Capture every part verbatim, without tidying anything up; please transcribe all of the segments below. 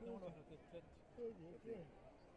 não, não, não, ثلاث اثنين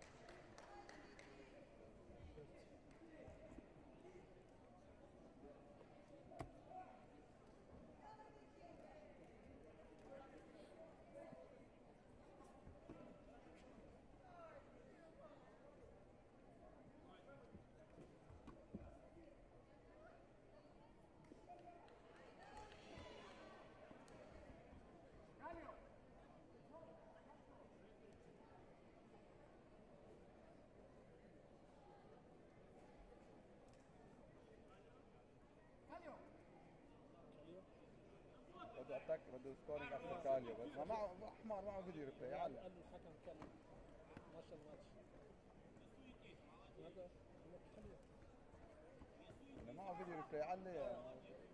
بده اتاك بده سكورينج افتر كاليو بس ما معه احمر معه فيديو ريبلاي قال يعلق. الحكم كلم ماشي الماتش هذا اللي معه فيديو ريبلاي يعلق.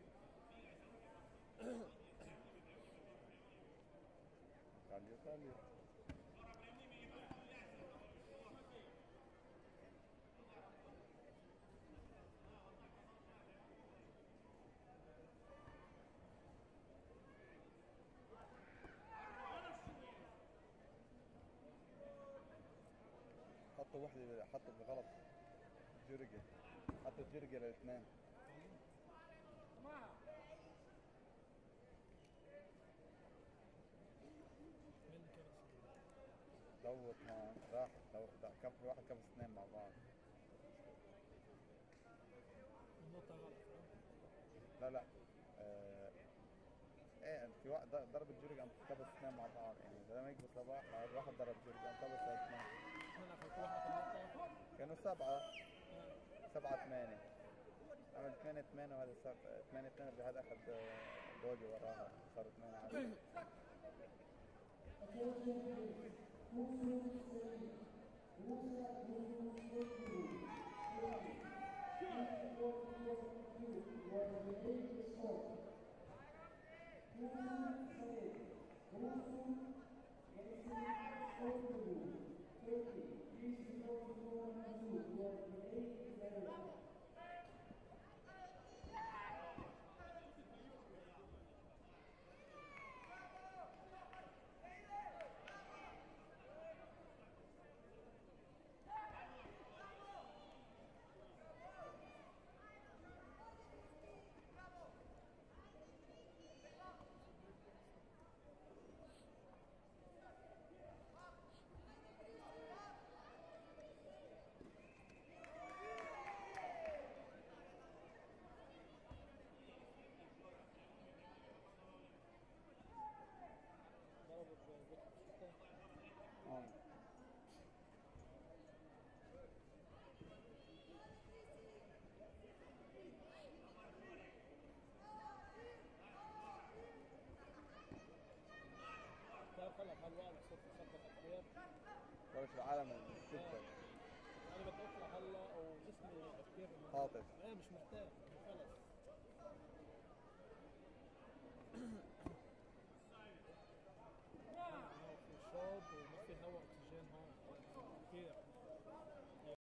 كاليو كاليو حطوا وحده حطوا بالغلط جرجة حطوا جرجة للاثنين. دوت هون راح دو... كف واحد كف اثنين مع بعض. النقطة غلط. لا لا آه... ايه في واحد ضرب الجرجة قام كبس اثنين مع بعض يعني لما يكبس لواحد واحد ضرب جرجة قام كبس اثنين. كانوا سبعة سبعة ثمانية عمل ثمانية ثمانية وهذا ثمانية ثمانية بهذا اخذ بودي وراها صار ثمانية عشرة. تعرف هلا بهالوقت صرت اخبط كثير ورش العالم الستة. انا بدي اطلع هلا وجسمي كثير خاطف. ايه مش مرتاح خلص.